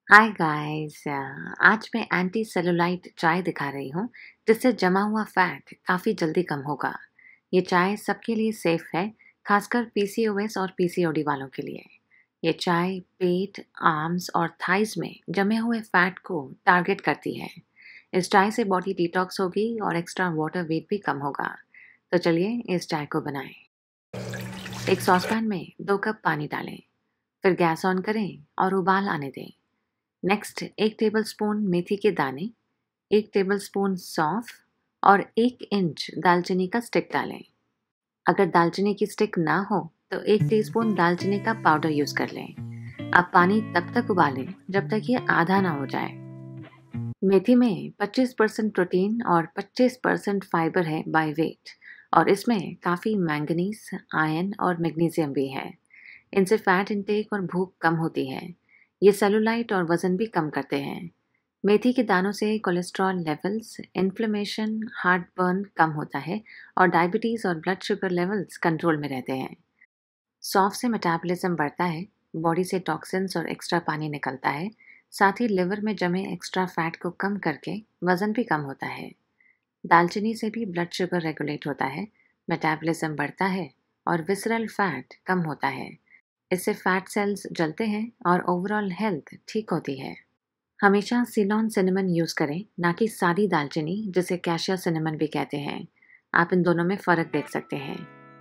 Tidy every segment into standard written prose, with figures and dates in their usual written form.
Hi guys. आज मैं anti cellulite चाय दिखा रही हूँ जिससे जमा हुआ फैट काफ़ी जल्दी कम होगा। ये चाय सबके लिए सेफ है, खासकर पीसीओएस और पीसीओडी वालों के लिए। ये चाय पेट, आर्म्स और थाइज में जमे हुए फैट को टारगेट करती है। इस चाय से बॉडी डिटॉक्स होगी और एक्स्ट्रा वाटर वेट भी कम होगा। तो चलिए इस चाय को बनाएं। एक सॉसपैन में 2 कप पानी डालें, फिर गैस ऑन करें और उबाल आने दें। नेक्स्ट 1 टेबलस्पून मेथी के दाने, 1 टेबलस्पून सौंफ और 1 इंच दालचीनी का स्टिक डालें। अगर दालचीनी की स्टिक ना हो तो 1 टीस्पून दालचीनी का पाउडर यूज कर लें। अब पानी तब तक उबालें जब तक ये आधा ना हो जाए। मेथी में 25% प्रोटीन और 25% फाइबर है बाय वेट, और इसमें काफ़ी मैंगनीज, आयरन और मैग्नीशियम भी है। इनसे फैट इंटेक और भूख कम होती है। ये सेलुलाइट और वज़न भी कम करते हैं। मेथी के दानों से cholesterol levels, inflammation, heartburn कम होता है और डायबिटीज़ और ब्लड शुगर लेवल्स कंट्रोल में रहते हैं। सौंफ से मेटाबॉलिज्म बढ़ता है, बॉडी से टॉक्सिन्स और एक्स्ट्रा पानी निकलता है। साथ ही लिवर में जमे एक्स्ट्रा फैट को कम करके वज़न भी कम होता है। दालचीनी से भी ब्लड शुगर रेगुलेट होता है, मेटाबॉलिज्म बढ़ता है और विसरल फैट कम होता है। इससे फैट सेल्स जलते हैं और ओवरऑल हेल्थ ठीक होती है। हमेशा सीलॉन सिनेमन यूज़ करें, ना कि सादी दालचीनी जिसे कैशिया सिनेमन भी कहते हैं। आप इन दोनों में फ़र्क देख सकते हैं।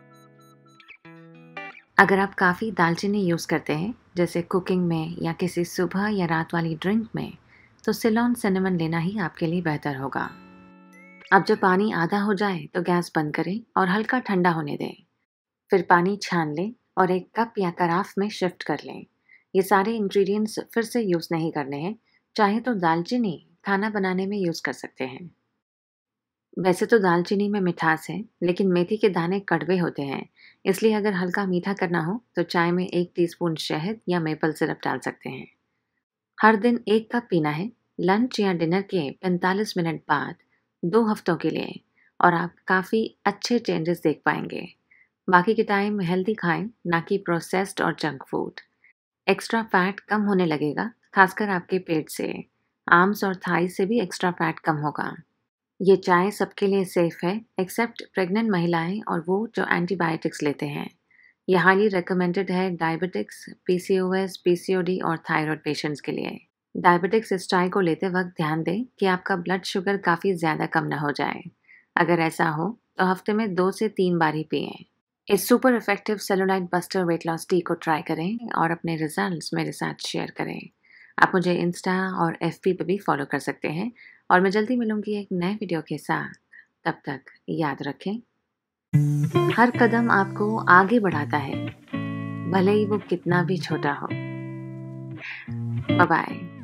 अगर आप काफ़ी दालचीनी यूज़ करते हैं, जैसे कुकिंग में या किसी सुबह या रात वाली ड्रिंक में, तो सीलॉन सिनेमन लेना ही आपके लिए बेहतर होगा। अब जब पानी आधा हो जाए तो गैस बंद करें और हल्का ठंडा होने दें। फिर पानी छान लें और एक कप या कराफ में शिफ्ट कर लें। ये सारे इंग्रेडिएंट्स फिर से यूज़ नहीं करने हैं। चाहे तो दालचीनी खाना बनाने में यूज़ कर सकते हैं। वैसे तो दालचीनी में मिठास है, लेकिन मेथी के दाने कड़वे होते हैं। इसलिए अगर हल्का मीठा करना हो तो चाय में 1 टीस्पून शहद या मेपल सिरप डाल सकते हैं। हर दिन 1 कप पीना है, लंच या डिनर के 45 मिनट बाद 2 हफ्तों के लिए, और आप काफ़ी अच्छे चेंजेस देख पाएंगे। बाकी के टाइम हेल्दी खाएं, ना कि प्रोसेस्ड और जंक फूड। एक्स्ट्रा फैट कम होने लगेगा, खासकर आपके पेट से। आर्म्स और थाई से भी एक्स्ट्रा फैट कम होगा। ये चाय सबके लिए सेफ है, एक्सेप्ट प्रेग्नेंट महिलाएं और वो जो एंटीबायोटिक्स लेते हैं। ये हाईली रिकमेंडेड है डायबिटिक्स, पीसीओएस, पीसीओडी और थायराइड पेशेंट्स के लिए। डायबिटिक्स इस चाय को लेते वक्त ध्यान दें कि आपका ब्लड शुगर काफ़ी ज़्यादा कम ना हो जाए। अगर ऐसा हो तो हफ्ते में 2 से 3 बार ही पिएं। इस super effective cellulite buster weight loss tea को ट्राई करें और अपने रिजल्ट्स मेरे साथ शेयर करें। आप मुझे इंस्टा और एफबी पे भी फॉलो कर सकते हैं, और मैं जल्दी मिलूंगी एक नए वीडियो के साथ। तब तक याद रखें, हर कदम आपको आगे बढ़ाता है, भले ही वो कितना भी छोटा हो। Bye bye.